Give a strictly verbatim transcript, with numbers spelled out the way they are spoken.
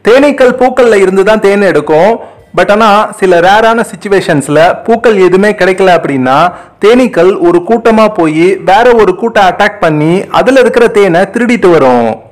தேனீக்கள் பூக்கள்ல இருந்து தான் தேன் எடுக்கும். பட் ஆனா சில ரேரான சிச்சுவேஷன்ஸ்ல பூக்கள் எதுவுமே கிடைக்கல அப்படின்னா தேனீக்கள் ஒரு கூட்டமா போய் வேற ஒரு கூட்ட அட்டாக் பண்ணி அதுல இருக்கிற தேனை திருடிட்டு வரும்.